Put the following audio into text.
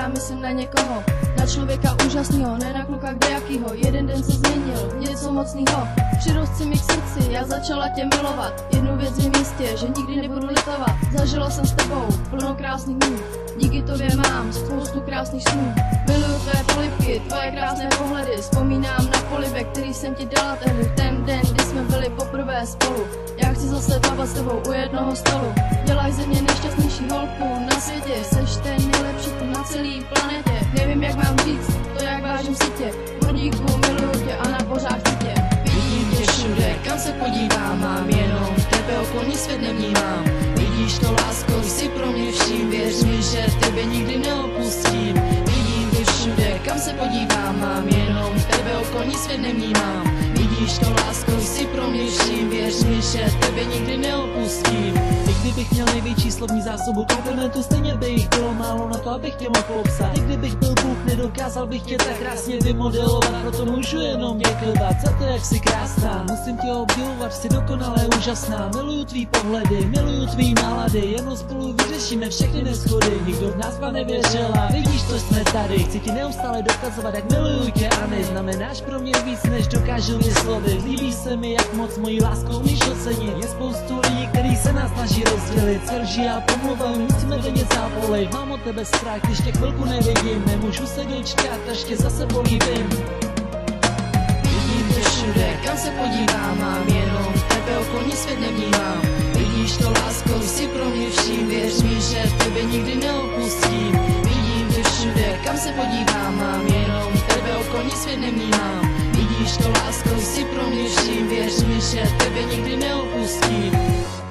já myslím na někoho, na člověka úžasnýho, ne na kluka kdejakýho. Jeden den se změnil, něco mocnýho, přirost si mi k srdci, já začala tě milovat. Jednu věc vím jistě, že nikdy nebudu litovat. Zažila jsem s tebou plno krásných dnů, díky tobě mám spoustu krásných snů. Miluju tvé polibky, tvoje krásné pohledy, vzpomínám na polibek, který jsem ti dala tehdy ten den, kdy jsme byli poprvé spolu. Já chci zase plavat s tebou u jednoho stolu. Děláš ze mě nejšťastnější holku na světě, seš ten nejlepší tu na celý planetě. Nevím, jak mám říct to, jak vážím si tě, Mordíku, miluju tě a na pořád chci tě. Vidím tě všude, kam se podívám, mám jenom tebe, okolní svět nevnímám. Vidíš to, lásko, jsi pro mě vším, věř mi, že tebe nikdy neopustím. Vidím tě všude, kam se podívám, mám jenom tebe, okolní svět nevnímám. Vidíš to, lásko, jsi pro mě vším, věř mi, že tebe nikdy neopustím. I kdybych měl největší slovní zásobu komplimentů, stejně by jich bylo málo na to, abych tě mohl obsat. I kdybych byl Bůh, nedokázal bych tě tak krásně vymodelovat, proto můžu jenom děkovat za to, jak jsi krásná. Musím tě obdivovat, jsi dokonale úžasná. Miluju tvý pohledy, miluju tvý nálady, jenom spolu vyřešíme všechny neschody. Nikdo v nás nevěřila, vidíš, co jsme tady. Chci ti neustále dokazovat, jak miluju tě a neznamenáš pro mě víc, než dokážu vyslovit. Líbí se mi, jak moc mojí láskou umíš ocenit. Je spoustu lidí, kteří se nás snaží rozdělit. Se lží a pomluvou, musíme denně zápolit. Mám od tebe strach, když tě chvilku nevidím. Nemůžu se dočkat, až tě zase políbím. Vidím tě všude, kam se podívám, mám jenom tebe, okolní svět nevnímám. Vidíš to, lásko, jsi pro mě vším, věř mi, že tebe nikdy neopustím. Vidím tě všude, kam se podívám, mám jenom tebe, okolní svět nevnímám. Vidíš to, lásko, jsi pro mě vším, věř mi, že tebe nikdy neopustím.